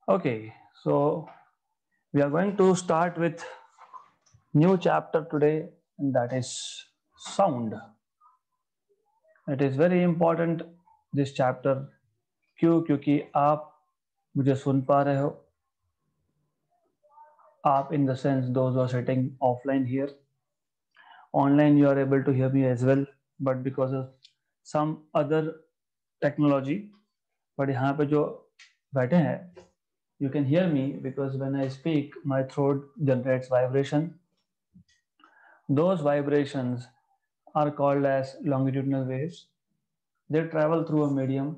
Okay, so we are going to start with new chapter today, and that is sound. It is very important this chapter. क्यों? क्योंकि आप मुझे सुन पा रहे हो. आप in the sense those who are sitting offline here. Online you are able to hear me as well, but because of some other technology. But यहाँ पे जो बैठे हैं, you can hear me because when I speak, my throat generates vibration. Those vibrations are called as longitudinal waves. They travel through a medium.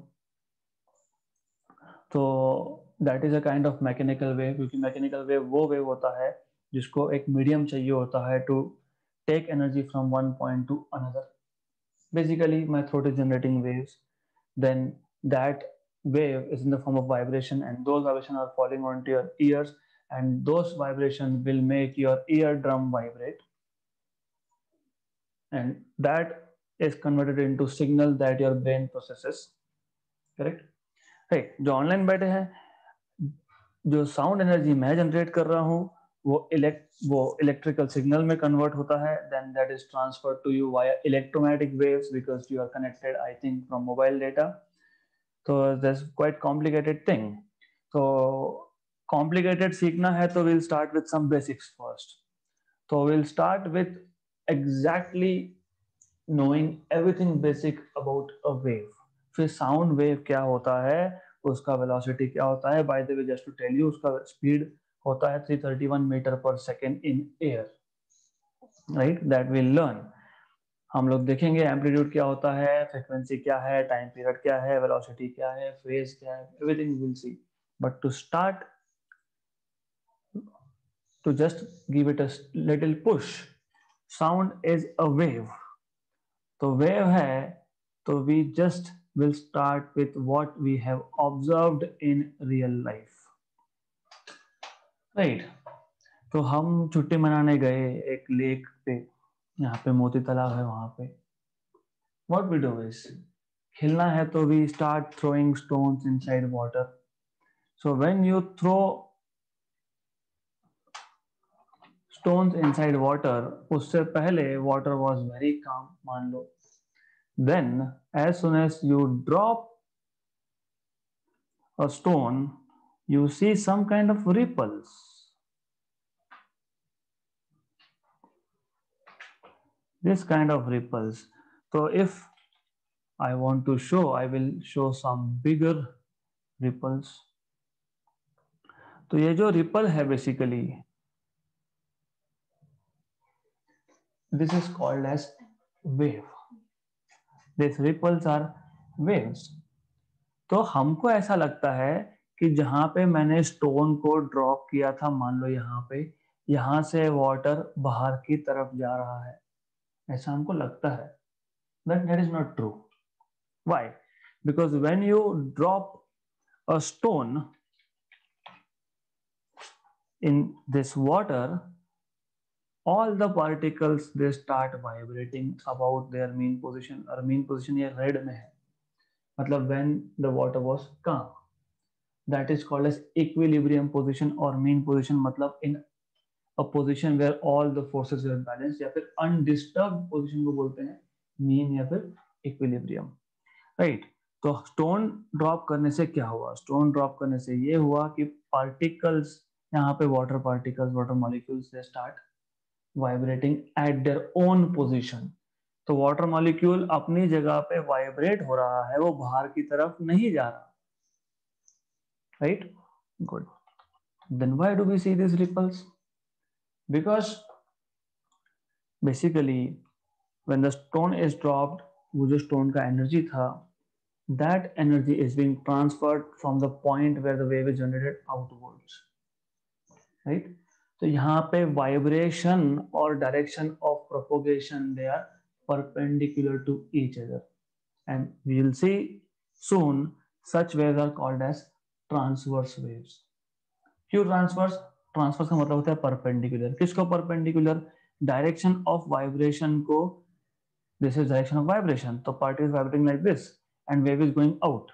तो that is a kind of mechanical wave, क्योंकि mechanical wave वो wave होता है जिसको एक medium चाहिए होता है to take energy from one point to another. Basically, my throat is generating waves. Then that wave is in the form of vibration, and those vibrations are falling onto your ears, and those vibrations will make your eardrum vibrate, and that is converted into signal that your brain processes. Correct? Right. जो online बैठे हैं, जो sound energy मैं generate कर रहा हूँ वो electrical signal में कन्वर्ट होता है. Then that is transferred to you via electromagnetic waves because you are connected I think from mobile data. तो दैट्स क्वाइट कॉम्प्लिकेटेड थिंग. तो कॉम्प्लिकेटेड सीखना है तो will start with some basics first. तो will start with exactly knowing everything basic about a wave. फिर sound wave क्या होता है, उसका वेलोसिटी क्या होता है. By the way just to tell you, उसका स्पीड होता है 331 metre per second in air. Right, that will learn. हम लोग देखेंगे एम्पलीट्यूड क्या होता है, फ्रीक्वेंसी क्या है, टाइम पीरियड क्या है, वेलोसिटी क्या है, फेज क्या है, everything will see. But to start, to just give it a little push, sound is a wave. तो वेव है, तो we just will start with what we have observed in real life. Right. तो हम छुट्टी मनाने गए एक lake पे, यहाँ पे मोती तालाब है वहां पे. What we do is, खेलना है तो we start throwing stones inside water. So when you throw stones inside water, उससे पहले water was very calm मान लो. Then as soon as you drop a stone, you see some kind of ripples. This kind of ripples. So if I want to show, I will show some bigger ripples. तो ये जो ripple है basically, this is called as wave. These ripples are waves. तो हमको ऐसा लगता है कि जहां पे मैंने स्टोन को ड्रॉप किया था, मान लो यहाँ पे, यहां से वाटर बाहर की तरफ जा रहा है, ऐसा हमको लगता है. But that is not true. Why? Because when you drop a stone in this water, all the particles they start vibrating about their mean position. और mean position ये red में है, मतलब when the water was calm. That is called as equilibrium position, और mean position मतलब in a position where all the forces are balanced, या फिर undisturbed position को बोलते हैं mean या फिर equilibrium. Right. तो स्टोन ड्रॉप करने से क्या हुआ? स्टोन ड्रॉप करने से ये हुआ कि पार्टिकल्स, यहाँ पे water particles, water molecules they start vibrating at their own position. तो वाटर मॉलिक्यूल अपनी जगह पे वाइब्रेट हो रहा है, वो बाहर की तरफ नहीं जा रहा. Right, good. Then why do we see this ripples? Because basically when the stone is dropped, वो जो स्टोन का एनर्जी था, that energy is being transferred from the point where the wave is generated outwards. Right? तो यहाँ पे vibration और direction of propagation they are perpendicular to each other, and we will see soon such waves are called as transverse waves. क्यों transverse? Transverse का मतलब होता है perpendicular. किसको perpendicular? Direction of vibration को, this is direction of vibration, तो part is vibrating like this and wave is going out.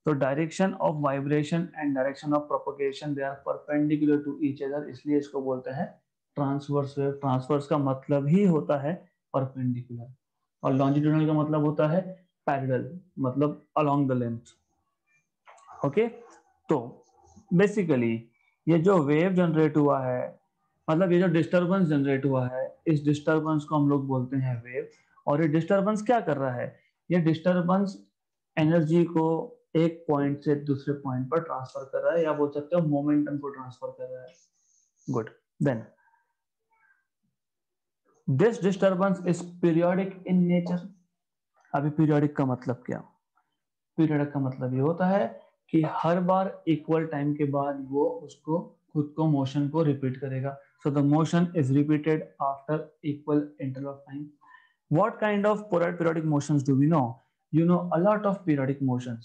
तो direction of vibration and direction of propagation they are perpendicular to each other, इसलिए इसको बोलते हैं transverse wave. Transverse का मतलब ही होता है परपेंडिकुलर, और लॉन्जिट्यूडनल का मतलब होता है पैरेलल, मतलब अलोंग द लेंथ। ओके, तो बेसिकली ये जो वेव जनरेट हुआ है, मतलब ये जो डिस्टरबेंस जनरेट हुआ है, इस डिस्टरबेंस को हम लोग बोलते हैं वेव। और ये डिस्टरबेंस क्या कर रहा है? ये डिस्टरबेंस एनर्जी को एक पॉइंट से दूसरे पॉइंट पर ट्रांसफर कर रहा है, या बोल सकते हो मोमेंटम को ट्रांसफर कर रहा है। Good, then this disturbance is periodic in nature. अभी पीरियोडिक का मतलब क्या? पीरियड का मतलब ये होता है कि हर बार इक्वल टाइम के बाद वो उसको खुद को मोशन को रिपीट करेगा। So the motion is repeated after equal interval of time. What kind of periodic motions do we know? You know a lot of periodic motions.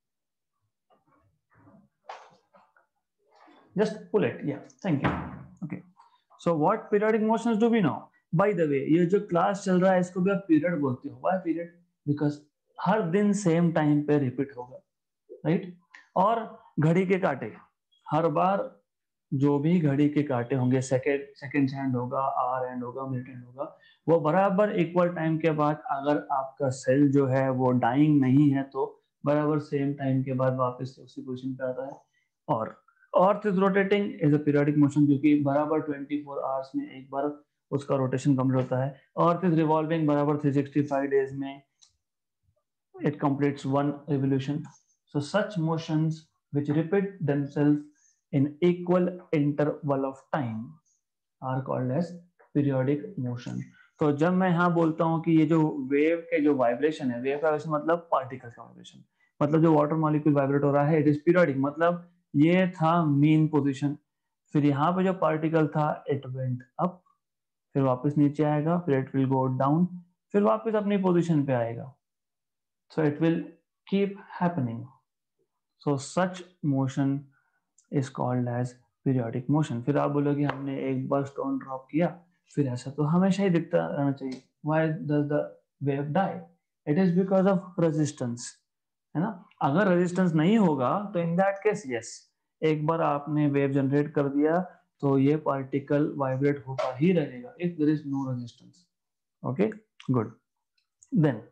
Just pull it. Yeah, thank you. Okay, so what periodic motions do we know? By the way, ये जो class चल रहा है इसको भी आप period बोलते हो। Why period? Because हर दिन सेम टाइम पे रिपीट होगा, राइट? और घड़ी के कांटे, हर बार जो भी घड़ी के कांटे होंगे, सेकेंड हैंड होगा, आवर हैंड होगा, मिनट हैंड होगा, वो बराबर इक्वल टाइम के बाद, अगर आपका सेल जो है वो डाइंग नहीं है तो बराबर सेम टाइम के बाद वापस से उसी पोजीशन पे आता है। और earth is rotating is a periodic motion, क्योंकि बराबर 24 आवर्स में एक बार उसका रोटेशन कंप्लीट होता है। अर्थ इज रिवॉल्विंग बराबर 365 डेज में it completes one revolution. So such motions which repeat themselves in equal interval of time are called as periodic motion. तो जब मैं यहाँ बोलता हूँ कि ये जो वेव के जो वाइब्रेशन है, वेव का वाइब्रेशन मतलब पार्टिकल का वाइब्रेशन, मतलब जो वाटर मॉलिक्यूल वाइब्रेट हो रहा है, इट इज पीरियोडिक, मतलब ये था मीन पोजीशन, फिर यहाँ पे जो पार्टिकल था इट वेंट अप, फिर वापस नीचे आएगा, फिर इट विल गो डाउन, फिर वापस अपनी पोजीशन पे आएगा। So it will keep happening. So such motion is called as periodic motion. फिर आप बोलोगे हमने एक बार स्टोन ड्रॉप किया, फिर ऐसा तो हमेशा ही दिखता रहना चाहिए। Why does the wave die? It is because of resistance, है ना? अगर रेजिस्टेंस नहीं होगा तो इन दैट केस यस, एक बार आपने वेव जनरेट कर दिया तो ये पार्टिकल वाइब्रेट होता ही रहेगा if there is no resistance. Okay, good. Then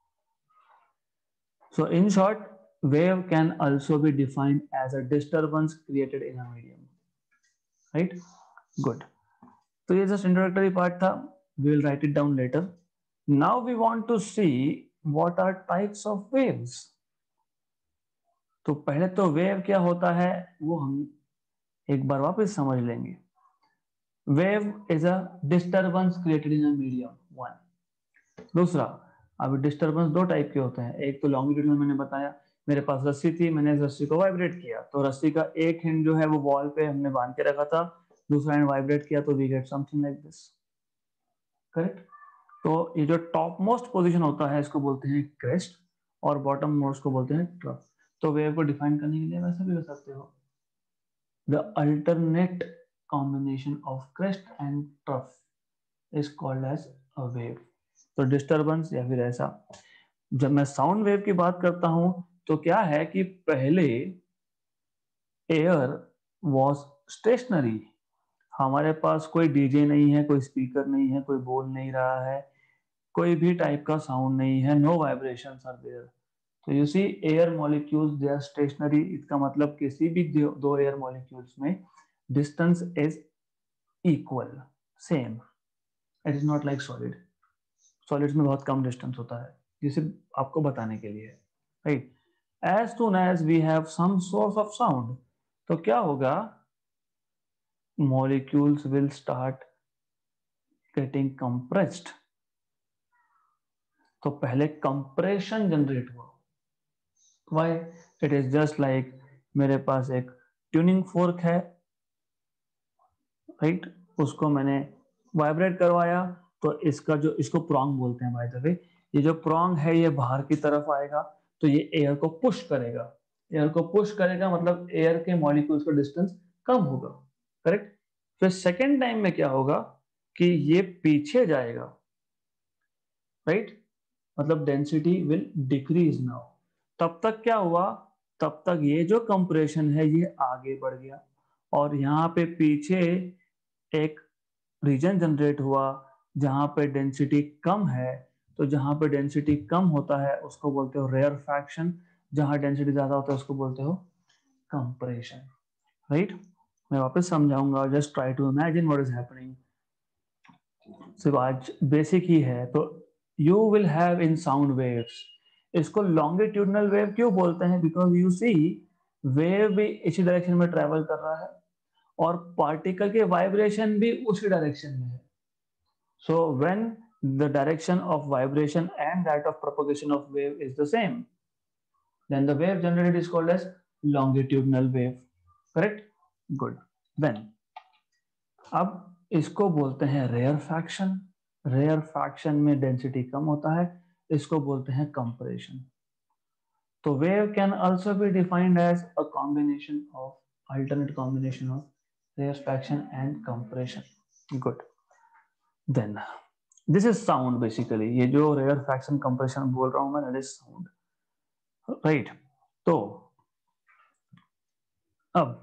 so in short, wave can also be defined as a disturbance created in a medium, right? Good. So ये just introductory part था. We will write it down later. Now we want to see what are types of waves. तो पहले तो wave क्या होता है वो हम एक बार वापस समझ लेंगे। Wave is a disturbance created in a medium, one. दूसरा, अब डिस्टर्बेंस दो टाइप के होते हैं, एक तो लॉन्गिट्यूडनल मैंने बताया, मेरे पास रस्सी थी, मैंने इस रस्सी को वाइब्रेट किया, तो रस्सी का एक एंड जो है वो वॉल पे हमने बांध के रखा था, दूसरा एंड वाइब्रेट किया तो we get something like this, correct? तो ये जो टॉप मोस्ट पोजीशन होता है इसको बोलते हैं क्रेस्ट, और बॉटम मोस्ट को बोलते हैं ट्रफ। तो वेव को डिफाइन करने के लिए वैसे भी हो सकते हो, the alternate combination of crest and trough is called as a wave. तो डिस्टर्बेंस या फिर ऐसा। जब मैं साउंड वेव की बात करता हूं तो क्या है कि पहले एयर वॉज स्टेशनरी, हमारे पास कोई डीजे नहीं है, कोई स्पीकर नहीं है, कोई बोल नहीं रहा है, कोई भी टाइप का साउंड नहीं है, नो वाइब्रेशंस आर देयर। तो you see air molecules they are stationary, इसका मतलब किसी भी दो एयर मॉलिक्यूल्स में distance is equal, same. It is not like solid, solids में बहुत कम डिस्टेंस होता है, ये सिर्फ आपको बताने के लिए, right? As soon as we have some source of sound, तो क्या होगा, molecules will start getting compressed. तो पहले कंप्रेशन जनरेट हुआ, why? It is just like मेरे पास एक ट्यूनिंग फोर्क है, राइट? उसको मैंने वाइब्रेट करवाया, तो इसका जो, इसको प्रॉन्ग बोलते हैं बाय द वे, ये जो प्रॉन्ग है ये बाहर की तरफ आएगा, तो ये एयर को पुश करेगा, एयर को पुश करेगा मतलब एयर के मॉलिक्यूल्स का डिस्टेंस कम होगा, करेक्ट? फिर सेकेंड टाइम में क्या होगा कि ये पीछे जाएगा, राइट? मतलब डेंसिटी विल डिक्रीज नाउ। तब तक क्या हुआ, तब तक ये जो कंप्रेशन है ये आगे बढ़ गया और यहाँ पे पीछे एक रीजन जनरेट हुआ जहां पे डेंसिटी कम है। तो जहां पे डेंसिटी कम होता है उसको बोलते हो रेयर फ्रैक्शन, जहां डेंसिटी ज्यादा होता है उसको बोलते हो कंप्रेशन, राइट। मैं वापस समझाऊंगा, just try to imagine what is happening. सिर्फ आज बेसिक ही है। तो you will have in sound waves, इसको लॉन्गिट्यूडनल वेव क्यों बोलते हैं? बिकॉज यू सी वेव भी इसी डायरेक्शन में ट्रेवल कर रहा है और पार्टिकल के वाइब्रेशन भी उसी डायरेक्शन में है। So when the direction of vibration and that of propagation of wave is the same, then the wave generated is called as longitudinal wave. Correct? Good. Then अब इसको बोलते हैं रेयर फ्रैक्शन। रेयर फ्रैक्शन में density कम होता है, इसको बोलते हैं कंप्रेशन। तो wave can also be defined as a combination of alternate combination of rare fraction and compression. Good. Then this is sound basically, ये जो रेयर फ्रैक्शन कंप्रेशन बोल रहा हूं मैं, दैट इज साउंड, राइट। तो अब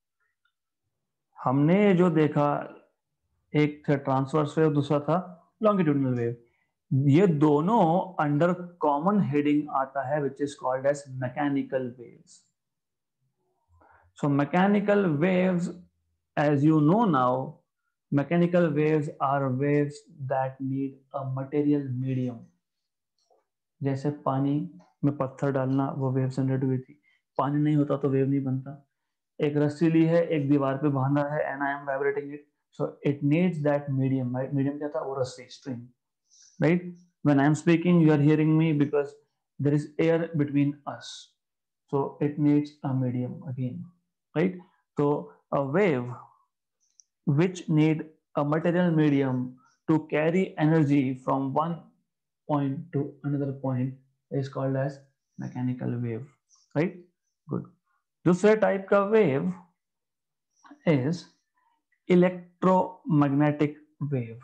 हमने जो देखा, एक था ट्रांसवर्स वेव, दूसरा था लॉन्गिट्यूडिनल वेव। ये दोनों अंडर कॉमन हेडिंग आता है which is called as mechanical waves. So mechanical waves, as you know now, mechanical waves are waves that need a material medium. जैसे पानी में पत्थर डालना, वो वेव जनरेट हुई थी। पानी नहीं होता तो वेव नहीं बनता। एक रस्सी ली है, एक दीवार पे बांधा है, and I am vibrating it, so it needs that medium, right. Medium क्या था? वो रस्सी, string, right. When I am speaking you are hearing me because there is air between us, so it needs a medium again, right? So a wave which need a material medium to carry energy from one point to another point is called as mechanical wave, right? Good. दूसरे type का wave is electromagnetic wave.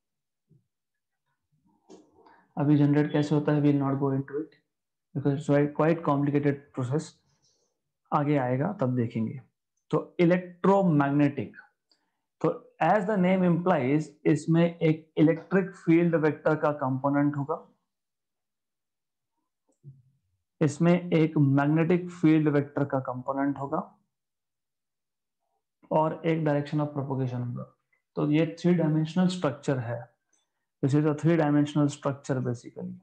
अभी generate कैसे होता है, we'll not go into it because it's quite complicated process. आगे आएगा तब देखेंगे। तो इलेक्ट्रोमैग्नेटिक, तो एज द नेम इंप्लाइज, इसमें एक इलेक्ट्रिक फील्ड वेक्टर का कंपोनेंट होगा, इसमें एक मैग्नेटिक फील्ड वेक्टर का कंपोनेंट होगा और एक डायरेक्शन ऑफ प्रोपगेशन होगा। तो ये 3 डायमेंशनल स्ट्रक्चर है। This is a 3 dimensional structure basically.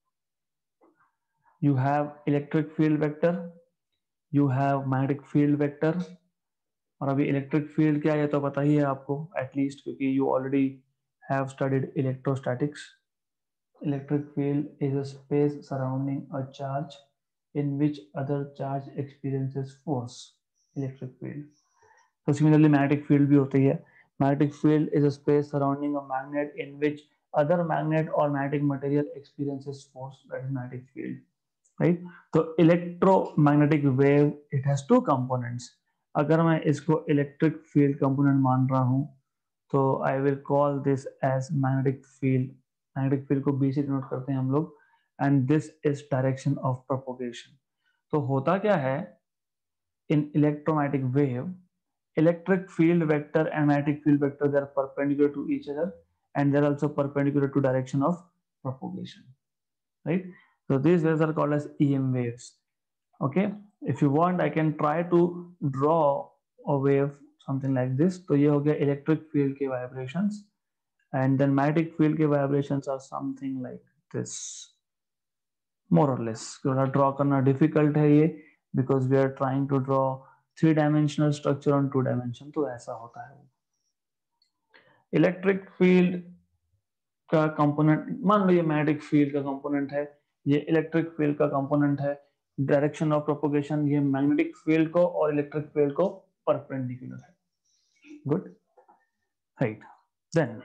You have electric field vector, you have magnetic field vector. और अभी इलेक्ट्रिक फील्ड क्या है तो पता ही है आपको एटलीस्ट, क्योंकि you already have studied electrostatics. Electric field is a space surrounding a charge in which other charge experiences force. Electric field. So similarly, magnetic field भी होती है। Magnetic field is a space surrounding a magnet in which other magnet or magnetic material experiences force. That is magnetic field, right? तो electromagnetic wave it has 2 components. अगर मैं इसको electric field component मान रहा हूँ तो I will call this as magnetic field. Magnetic field को B से डिनोट करते हैं हम लोग, and this is direction of propagation. तो होता क्या है in electromagnetic wave, electric field vector and magnetic field vector they are perpendicular to each other and they are also perpendicular to direction of propagation, right. So these waves are called as EM waves. Okay, if you want I can try to draw a wave something like this. तो ये हो गया electric field के vibrations, and then magnetic field के vibrations are something like this, more or less. थोड़ा draw करना difficult है ये, because we are trying to draw 3-dimensional structure on 2 dimension, तो ऐसा होता है। इलेक्ट्रिक फील्ड का कंपोनेंट मान लो ये मैग्नेटिक फील्ड का कंपोनेंट है, ये इलेक्ट्रिक फील्ड का कंपोनेंट है। डायरेक्शन ऑफ प्रोपोगेशन ये मैग्नेटिक फील्ड को और इलेक्ट्रिक फील्ड को परपेंडिकुलर है। Good, right. Then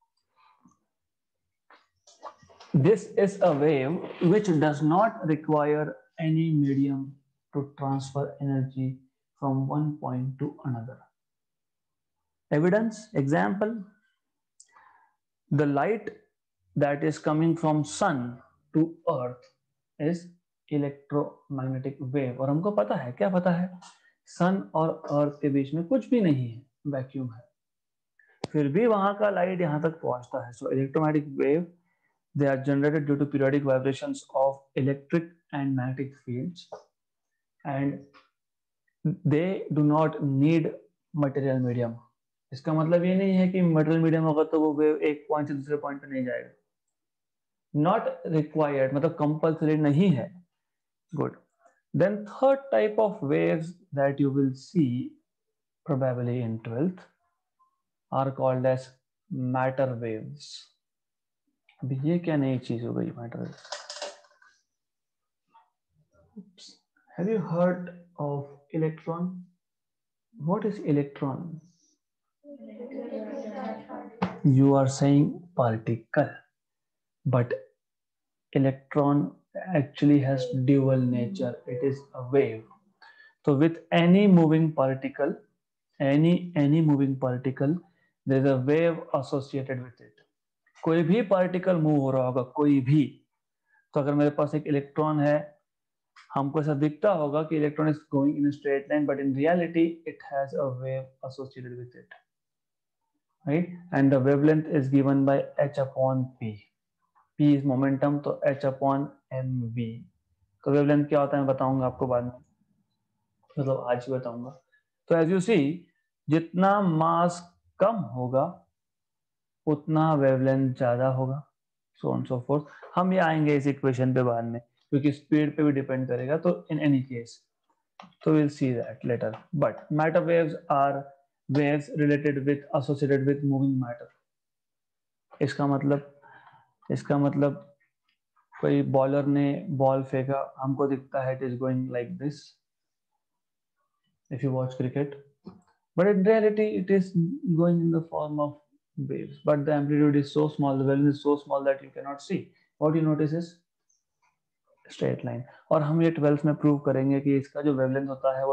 this is a wave which does not require any medium to transfer energy from one point to another. Evidence, example, the light that is coming from sun to earth is electromagnetic wave. और हमको पता है, क्या पता है, सन और अर्थ के बीच में कुछ भी नहीं है, वैक्यूम है, फिर भी वहां का लाइट यहाँ तक पहुंचता है। So electromagnetic wave, they are generated due to periodic vibrations of electric and magnetic fields, and they do not need material medium। इसका मतलब ये नहीं है कि मटेरियल मीडियम होगा तो वो वेव एक पॉइंट से दूसरे पॉइंट पे नहीं जाएगा, नॉट रिक्वायर्ड, मतलब कंपल्सरी नहीं है। Good. Then third type of waves that you will see probably in 12th are called as matter waves। अभी ये क्या नई चीज हो गई, matter waves? Have you heard of electron? What is electron? You are saying particle, but electron actually has dual nature. It is a wave. So with any moving particle, any moving particle, there is a wave associated with it। कोई भी particle move हो रहा होगा, कोई भी, तो अगर मेरे पास एक इलेक्ट्रॉन है, हमको ऐसा दिखता होगा कि electron is going in straight line, but in reality it has a wave associated with it, right? And the wavelength is given by h upon p। p is momentum, तो h अपॉन mv। तो wavelength क्या होता है मैं बताऊंगा आपको बाद में, मतलब आज ही बताऊंगा। तो एज यू सी, जितना मास कम होगा उतना वेवलेंथ ज्यादा होगा, सो ऑन सो फोर्थ। हम ये आएंगे इस इक्वेशन पे बाद में, क्योंकि स्पीड पे भी डिपेंड करेगा, तो in any case, so we'll see that later। But matter waves are waves related with, associated with moving matter। इसका मतलब कोई बॉलर ने बॉल फेंका, हमको दिखता है it is going like this if you watch cricket, but in reality it is going in the form of waves, but the amplitude is so small, the volume is so small that you cannot see। what you notice is straight line. और हम ये 12th में prove करेंगे कि इसका जो wavelength होता है वो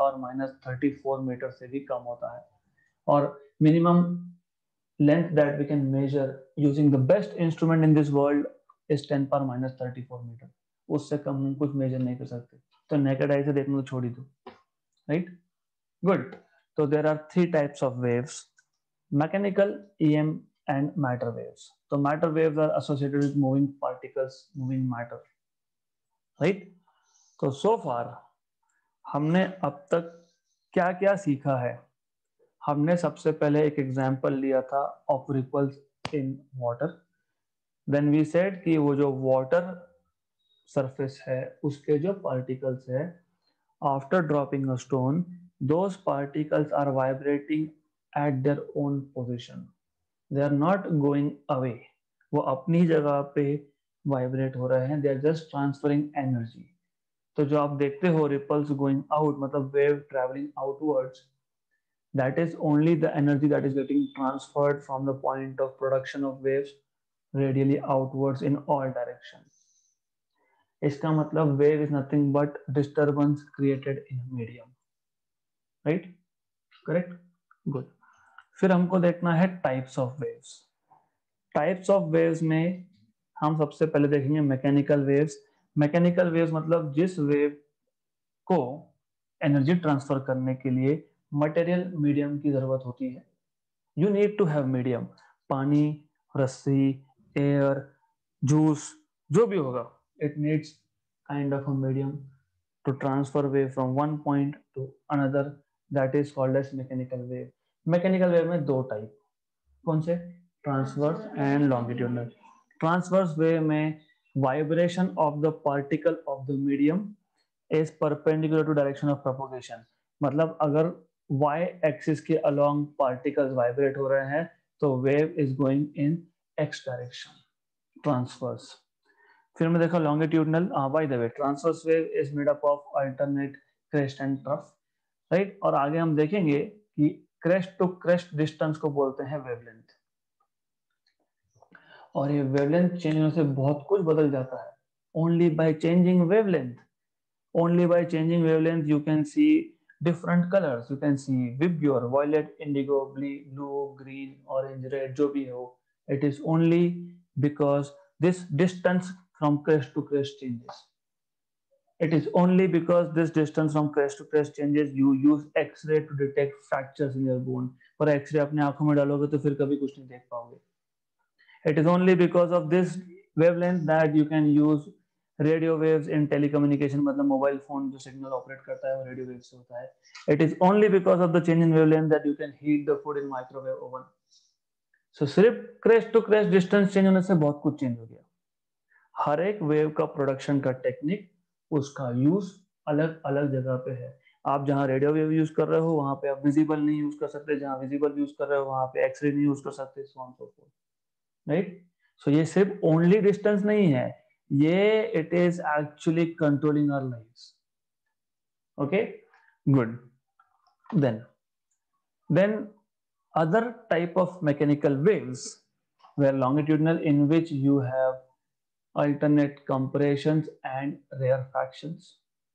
10⁻34 मीटर से भी कम होता है, और minimum length that we can measure using the best instrument in this world is 10⁻34 metre. उससे कम हम कुछ मेजर नहीं कर सकते, तो नेकेड आई से देखना तो छोड़ ही दो, राइट? गुड। तो there are 3 types of waves, mechanical, EM and matter waves. तो matter waves are associated with moving particles, moving matter, right? तो सो फार हमने अब तक क्या क्या सीखा है? हमने सबसे पहले एक एग्जांपल लिया था of ripples in water. Then we said कि वो जो वाटर सरफेस है उसके जो पार्टिकल्स है, after dropping a stone, those particles are vibrating at their own position, they are not going away, वो अपनी जगह पे वाइब्रेट हो रहे हैं, they are just transferring energy. तो जो आप देखते हो रिपल्स गोइंग आउट, मतलब wave travelling outwards, that is only the energy that is getting transferred from the point of production of waves radially outwards in all directions। इसका मतलब wave is nothing but disturbance created in a medium, right? Correct? Good। फिर हमको देखना है types of waves। Types of waves में हम सबसे पहले देखेंगे मैकेनिकल वेव्स। मैकेनिकल वेव्स मतलब जिस वेव को एनर्जी ट्रांसफर करने के लिए मटेरियल मीडियम की जरूरत होती है। You need to have medium, पानी, रस्सी, एयर, जूस, जो भी होगा, it needs kind of a medium to transfer wave from one point to another, that is called as mechanical wave. Mechanical wave में 2 टाइप, कौन से? Transverse and longitudinal. Transverse wave में vibration of the particle of the medium is perpendicular to direction of propagation. मतलब अगर y axis के along particles vibrate हो रहे हैं तो wave is going in x direction, transverse. फिर मैं देखा longitudinal. By the way, transverse wave is made up of alternate crest and trough, right? और आगे हम देखेंगे कि क्रेस्ट टू क्रेस्ट डिस्टेंस को बोलते हैं वेवलेंथ, और ये वेवलेंथ चेंज होने से बहुत कुछ बदल जाता है। Only by changing wavelength, only by changing wavelength you can see different colors। you can see vibgyor, violet, indigo, blue, green, orange, red, जो भी हो, it is only because this distance from crest to crest changes। It is only because this distance from crest to crest changes, you use X-ray to detect fractures in your bone. पर X-ray अपने आंखों में डालोगे तो फिर कभी कुछ नहीं देख पाओगे. It is only because of this wavelength that you can use radio waves in telecommunication. मतलब मोबाइल फोन जो सिग्नल ऑपरेट करता है वो रेडियो वेव से होता है. It is only because of the change in wavelength that you can heat the food in microwave oven. So सिर्फ crest to crest distance change होने से बहुत कुछ चेंज हो गया. हर एक वेव का प्रोडक्शन का टेक्निक, उसका यूज अलग अलग जगह पे है. आप जहां रेडियो वेव यूज कर रहे हो वहां पे आप विजिबल नहीं यूज कर सकते, जहां विजिबल यूज कर रहे हो वहां पे एक्सरे नहीं यूज कर सकते, so on so forth. Right. So ये सिर्फ ओनली डिस्टेंस नहीं है, ये it is actually controlling our lives. Okay, good. Then other type of mechanical waves were longitudinal, in which you have alternate compressions and rarefactions.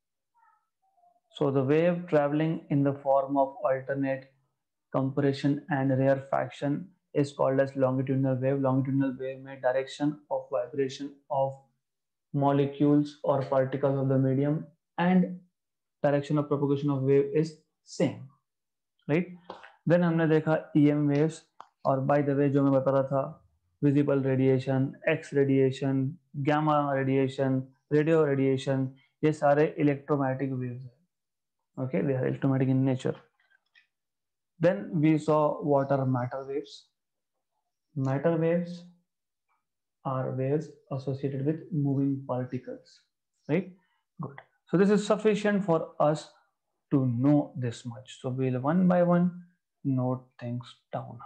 So the wave traveling in the form of alternate compression and rarefaction is called as longitudinal wave. Longitudinal wave में direction of vibration of molecules or particles of the medium and direction of propagation of wave is same, right? Then हमने देखा EM waves, और by the way जो मैं बता रहा था, visible radiation, X radiation, gamma radiation, radio radiation, ये सारे electromagnetic waves हैं. Okay, they are electromagnetic in nature. Then we saw what are matter waves. Matter waves are waves associated with moving particles, right? Good. So this is sufficient for us to know this much. So we'll one by one note things down,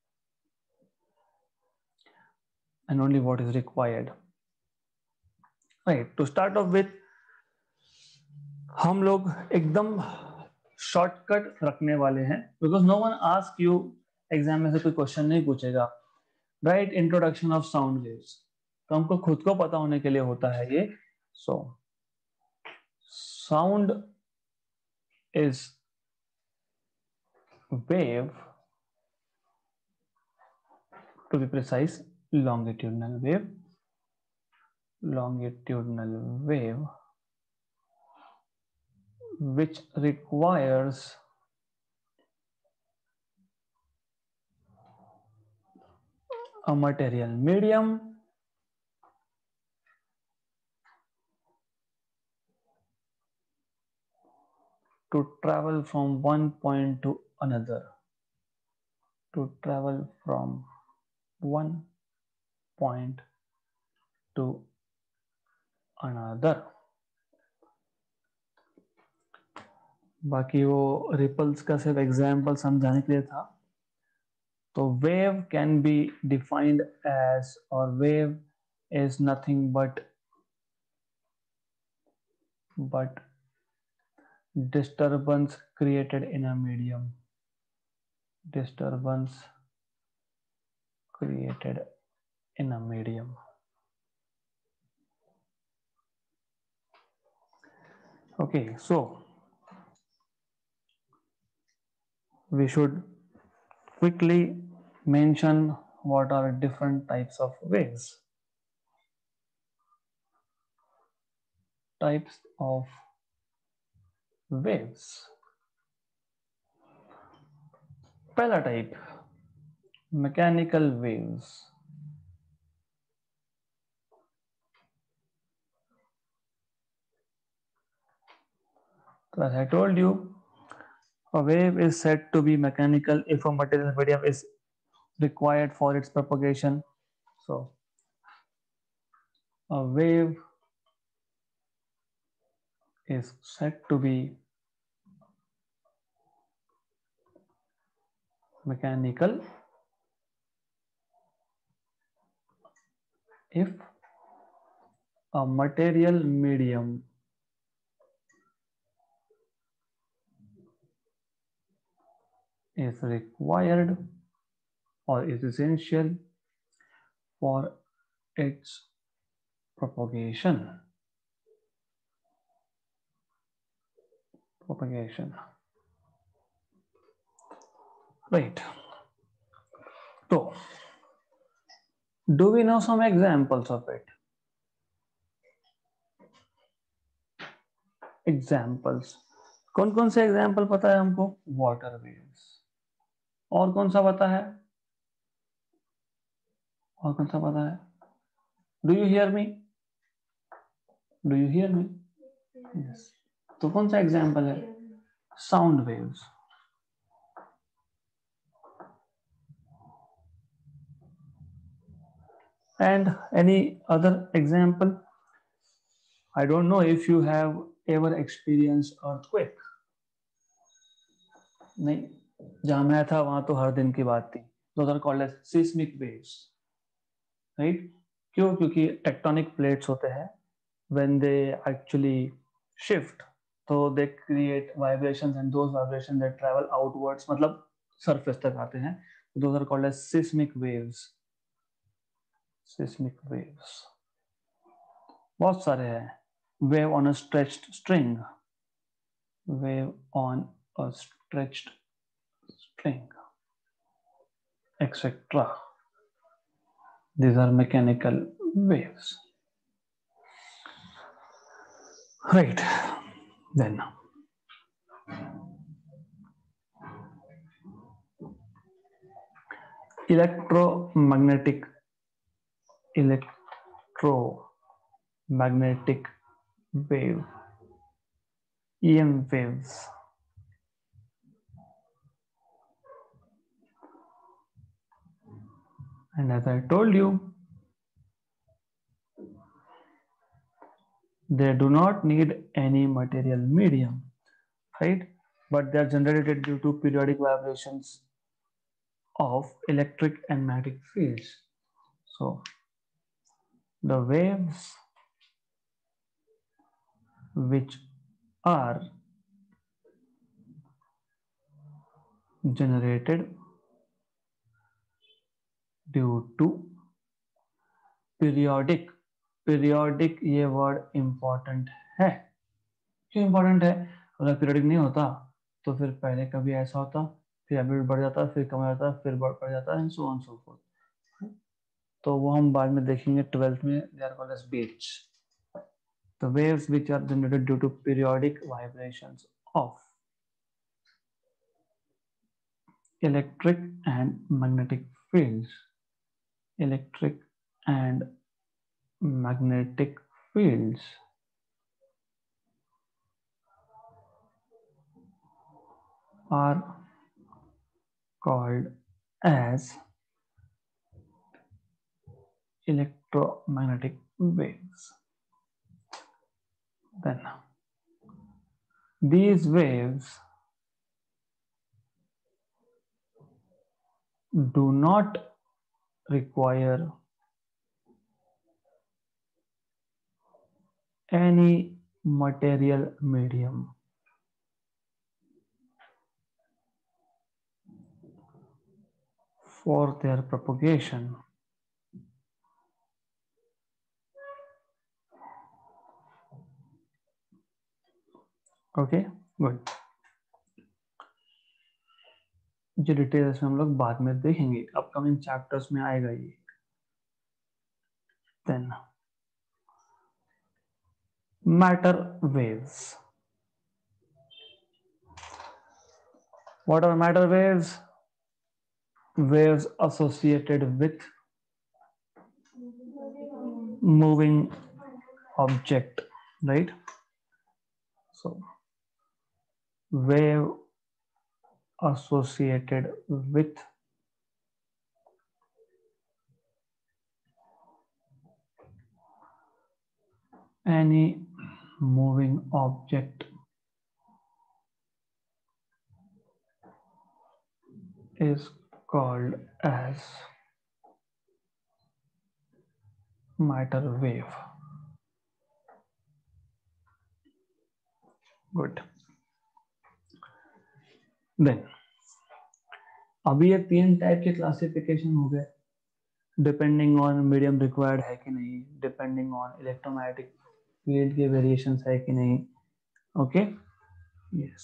and only what is required. Right, to start off with, हम लोग एकदम shortcut रखने वाले हैं, because no one ask you, exam में से कोई question नहीं पूछेगा. Right, introduction of sound waves, तो हमको खुद को पता होने के लिए होता है ये. So sound is wave, to be precise longitudinal wave. Longitudinal wave which requires a material medium to travel from one point to another. To travel from one point to another. बाकी वो रिपल्स का सिर्फ example समझाने के लिए था. तो wave can be defined as, और wave is nothing but disturbance created in a medium. Disturbance created in a medium. Okay, so we should quickly mention what are different types of waves. Types of waves. पहला type, mechanical waves. So as I told you, a wave is said to be mechanical if a material medium is required for its propagation. So a wave is said to be mechanical if a material medium is required or is essential for its propagation. Right. So, do we know some examples of it? Examples, कौन कौन से example पता है हमको? Water waves, और कौन सा पता है? और कौन सा पता है? Do you hear me? Do you hear me? Yes. तो कौन सा एग्जाम्पल है? Sound waves. And any other example? I don't know if you have ever experienced earthquake. नहीं, जहां मैं था वहां तो हर दिन की बात थी. Those are called as seismic waves, right? क्यों? क्योंकि टेक्टोनिक प्लेट्स होते हैं, when they actually shift, so they create vibrations and those vibrations that travel outwards, मतलब surface तक आते हैं. Those are called as seismic waves. Seismic waves बहुत सारे हैं. Wave on a stretched string, wave on a stretched string, etc. These are mechanical waves. Right. Then electromagnetic wave, EM waves. And as I told you, they do not need any material medium, right? But they are generated due to periodic vibrations of electric and magnetic fields. So the waves which are generated due to periodic, ये word important है. क्यों important है? अगर periodic नहीं होता तो फिर पहले कभी ऐसा होता, फिर एम्पलीट्यूड बढ़ जाता, फिर कम हो जाता, फिर बढ़ जाता, and so on so forth. तो वो हम बाद में देखेंगे 12th में. They are called as beats. The waves which are generated due to periodic vibrations of electric and magnetic fields, electric and magnetic fields are called as electromagnetic waves. Then these waves do not require any material medium. For their propagation. Okay, good. जो details में हम लोग बाद में देखेंगे, upcoming chapters में आएगा ये. Then matter waves. What are matter waves? Waves associated with moving object, right? So wave associated with any moving object is called as matter wave. Good. Then अभी ये 3 टाइप के क्लासिफिकेशन हो गए, depending on medium required है कि नहीं, depending on electromagnetic field के variations है कि नहीं. Okay, yes.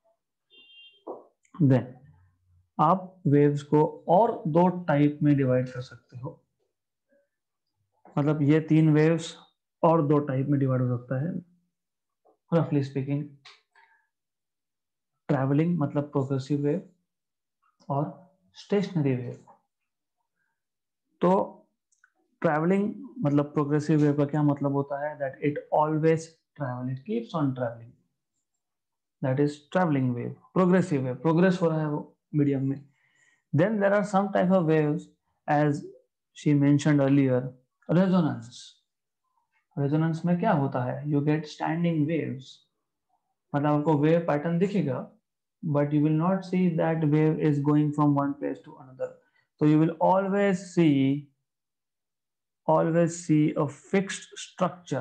देन आप वेव्स को और 2 टाइप में डिवाइड कर सकते हो. मतलब ये 3 वेव्स और 2 टाइप में डिवाइड हो सकता है. रफली स्पीकिंग। ट्रैवलिंग मतलब प्रोग्रेसिव वेव और स्टेशनरी वेव। तो ट्रैवलिंग मतलब प्रोग्रेसिव वेव का क्या मतलब होता है? That it always travel, it keeps on travelling, that is travelling wave. Progressive wave, progress हो रहा है वो मीडियम में। Then there are some type of waves as she mentioned earlier, resonance. Resonance में क्या होता है? यू गेट स्टैंडिंग वेव्स, मतलब आपको वेव पैटर्न दिखेगा but you will not see that wave is going from one place to another. So you will always see a fixed structure.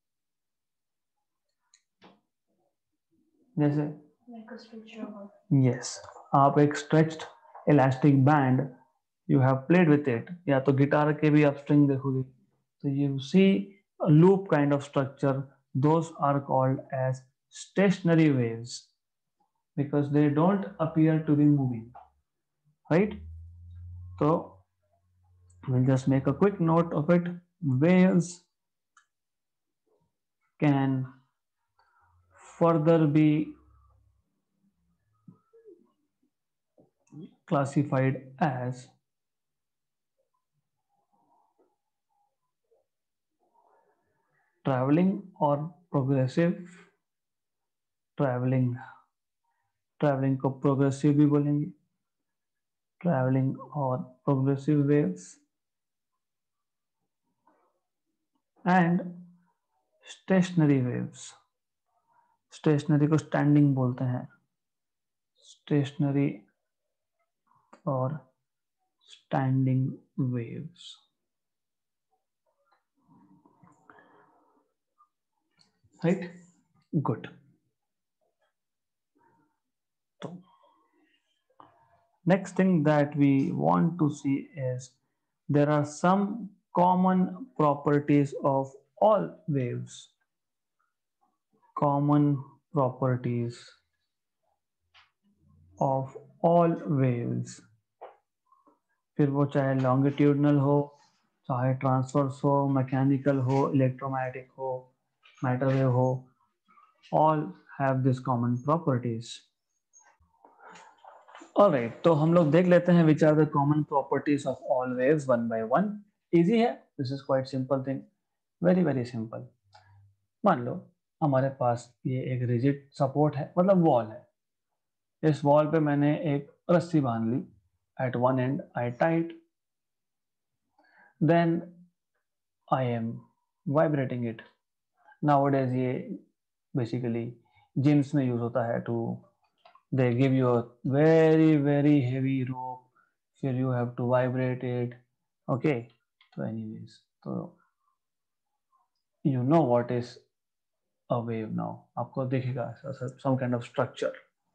जैसे like a structure. Yes, आप एक stretched elastic band you have played with it, या तो guitar के भी आप string देखोगे तो you see a loop kind of structure. Those are called as stationary waves because they don't appear to be moving, right? So we'll just make a quick note of it. Waves can further be classified as traveling or progressive traveling। Travelling को progressive भी बोलेंगे, travelling और progressive waves. And stationary waves, stationary को standing बोलते हैं, stationary और standing waves, right? Good. तो next thing that we want to see is there are some common properties of all waves, common properties of all waves। फिर वो चाहे longitudinal हो, चाहे ट्रांसवर्स हो, मैकेनिकल हो, इलेक्ट्रोमैग्नेटिक हो, मैटर वेव हो, all have this common properties। Alright, तो हम लोग देख लेते हैं which are the common properties of all waves one by one। Easy है, this is quite simple thing, very very simple। मान लो हमारे पास ये एक रिजिड सपोर्ट है, मतलब वॉल है। इस वॉल पे मैंने एक रस्सी बांध ली, at one end I tied, then I am vibrating it। Nowadays ये basically gyms में यूज होता है to they give you a very heavy rope, फिर you have to vibrate it, okay? So anyways, तो you know what is a wave now, आपको दिखेगा some kind of structure।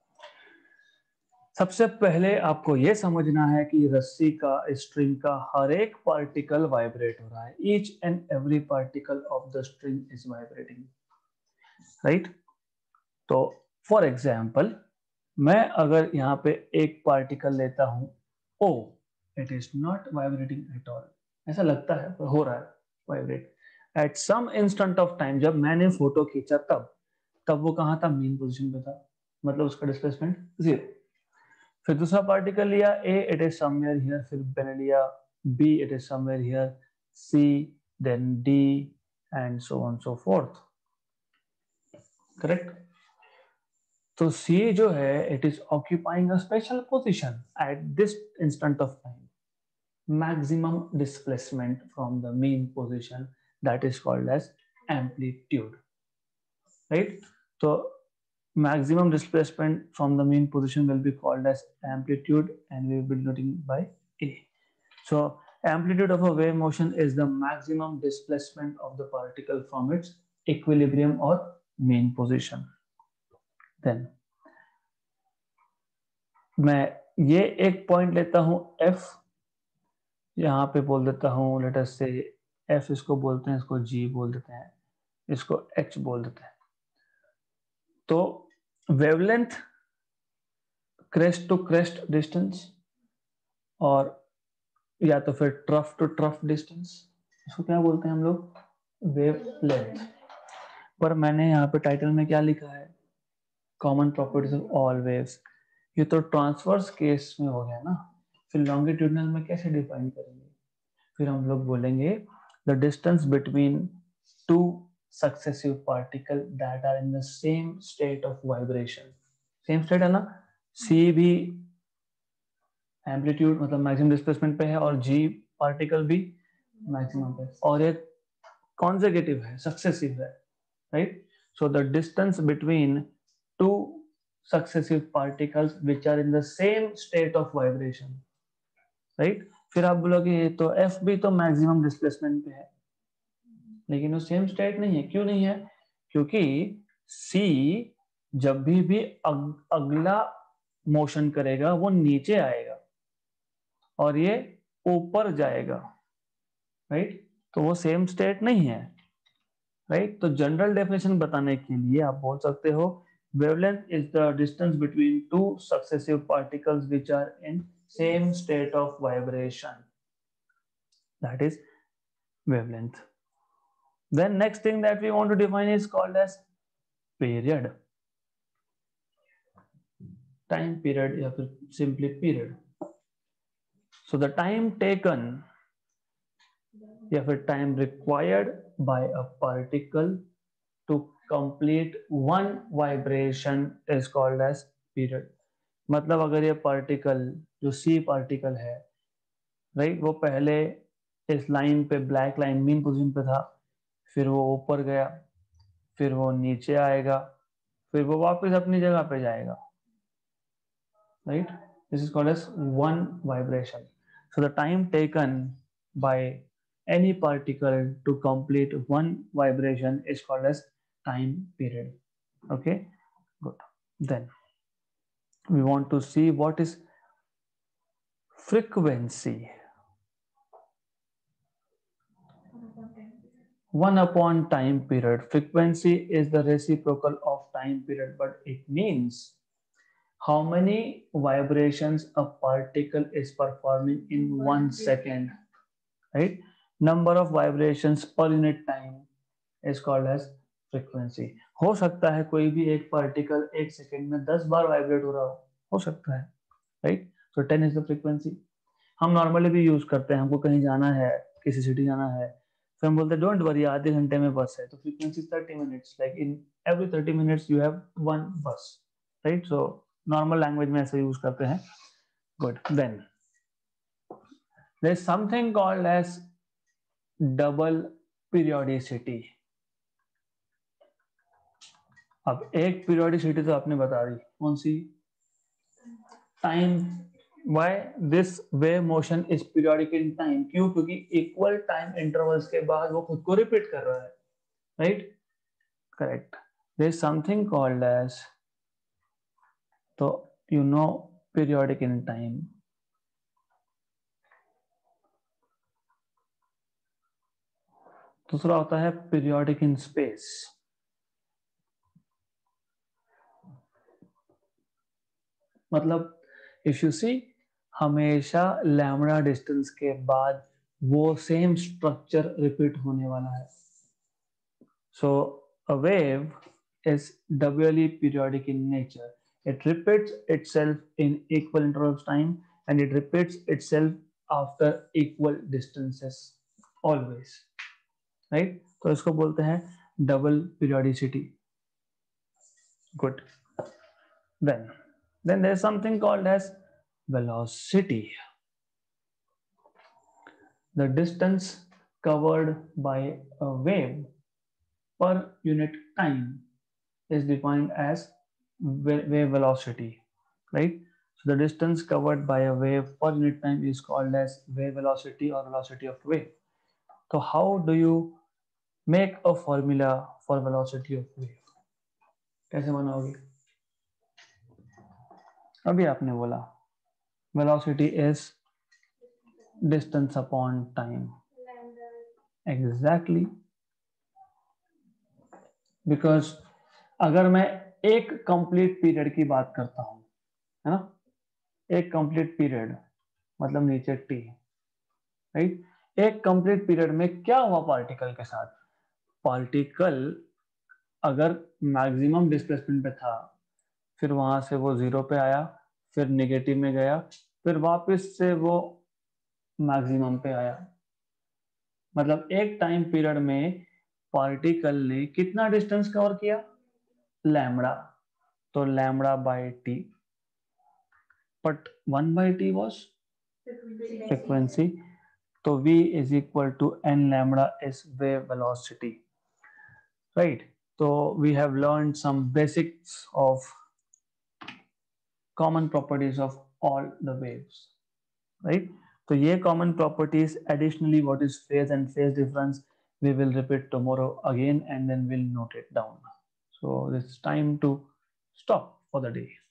सबसे पहले आपको यह समझना है कि रस्सी का, स्ट्रिंग का हर एक पार्टिकल वाइब्रेट हो रहा है। Each and every particle of the string is vibrating, right? तो फॉर एग्जाम्पल मैं अगर यहाँ पे एक पार्टिकल लेता हूं O, it is not vibrating at all, ऐसा लगता है पर हो रहा है vibrate. At some instant of time जब मैंने फोटो खींचा तब वो कहाँ था? मेन पोजीशन पे था, मतलब उसका डिस्प्लेसमेंट 0। फिर दूसरा पार्टिकल लिया A, it is somewhere here, फिर मैंने लिया B, it is somewhere here, C, then D and so on so forth, correct? तो सी जो है it is occupying a special position at this instant of time, maximum displacement from the mean position, that is called as amplitude, right? So maximum displacement from the mean position will be called as amplitude and we will be denoting by A। So amplitude of a wave motion is the maximum displacement of the particle from its equilibrium or mean position। Then मैं ये एक point लेता हूं F, यहाँ पे बोल देता हूँ लेट अस से F, इसको बोलते हैं, इसको G बोल देते हैं, इसको H बोल देते हैं। तो wavelength, crest to crest distance, और या तो फिर ट्रफ टू ट्रफ डिस्टेंस, इसको क्या बोलते हैं हम लोग? वेवलेंथ। पर मैंने यहाँ पे टाइटल में क्या लिखा है, common properties of all waves. ये तो ट्रांसवर्स केस में हो गया ना, फिर लॉन्गिट्यूडनल में कैसे डिफाइन करेंगे? फिर हम लोग बोलेंगे the distance between two successive particle that are in the same state of vibration. Same state है ना, सी भी एम्पलीट्यूड मतलब मैक्सिमम डिस्प्लेसमेंट पे है और जी पार्टिकल भी मैक्सिमम पे, और ये कॉन्सेक्यूटिव है, सक्सेसिव है, right? So the distance between two successive particles which are in the same state of vibration, right? फिर आप बोलोगे ये तो F भी तो मैक्सिमम डिस्प्लेसमेंट पे है, लेकिन वो सेम स्टेट नहीं है। क्यों नहीं है? क्योंकि C जब भी अगला मोशन करेगा वो नीचे आएगा और ये ऊपर जाएगा, राइट? तो वो सेम स्टेट नहीं है, राइट? तो जनरल डेफिनेशन बताने के लिए आप बोल सकते हो wavelength is the distance between two successive particles which are in same state of vibration, that is wavelength. Then next thing that we want to define is called as period, time period या फिर simply period. So the time taken या फिर time required by a particle to complete one vibration is called as period. मतलब अगर ये particle जो सी particle है, right, वो पहले इस लाइन पे ब्लैक लाइन मीन पोजीशन पे था, फिर वो ऊपर गया, फिर वो नीचे आएगा, फिर वो वापस अपनी जगह पे जाएगा, right? This is called as one vibration. So the time taken by any particle to complete one vibration is called as time period. Okay, good. Then we want to see what is frequency. 1 upon time period. Frequency is the reciprocal of time period, but it means how many vibrations a particle is performing in 1 second, right? Number of vibrations per unit time is called as frequency. हो सकता है कोई भी एक particle एक second में 10 बार vibrate हो सकता है, right? So 10 is the frequency. हम नॉर्मली भी यूज करते हैं, हमको कहीं जाना है, किसी सिटी जाना है, फिर हम बोलते हैं डोंट वरी आधे घंटे में बस है, तो frequency 30 minutes, like in every 30 minutes you have one bus, right? So normal language में ऐसे यूज करते हैं. Good. Then there is something called as double periodicity. अब एक पीरियोडिसिटी तो आपने बता दी, कौन सी? Time. Why this wave motion is periodic in time? क्यों? क्योंकि इक्वल टाइम इंटरवल्स के बाद वो खुद को रिपीट कर रहा है, right? Correct. There is something called as, तो you know, periodic in time. दूसरा होता है पीरियोडिक इन स्पेस. मतलब इफ यू सी, हमेशा लैम्बडा डिस्टेंस के बाद वो सेम स्ट्रक्चर रिपीट होने वाला है. So a wave is doubly periodic in nature. It repeats itself in equal intervals of time and it repeats itself after equal distances always, right? तो इसको बोलते हैं double periodicity. Good. Then there is something called as velocity. The distance covered by a wave per unit time is defined as wave velocity, right? So the distance covered by a wave per unit time is called as wave velocity or velocity of wave. So how do you make a formula for velocity of wave? कैसे बनाओगे? अभी आपने बोला velocity is distance upon time. Exactly. Because अगर मैं एक complete period की बात करता हूं, है ना, एक कंप्लीट पीरियड मतलब नीचे टी, राइट? एक कंप्लीट पीरियड में क्या हुआ पार्टिकल के साथ? पार्टिकल अगर मैक्सिमम डिस्प्लेसमेंट पे था, फिर वहां से वो 0 पे आया, फिर नेगेटिव में गया, फिर वापस से वो मैक्सिमम पे आया, मतलब एक टाइम पीरियड में पार्टिकल ने कितना डिस्टेंस कवर किया, लैम्बडा, तो lambda by T, but 1/t was frequency, तो v is equal to n lambda is wave velocity, right? So we have learned some basics of common properties of all the waves, right? So ये common properties, additionally what is phase and phase difference, we will repeat tomorrow again and then we'll note it down. So it's time to stop for the day.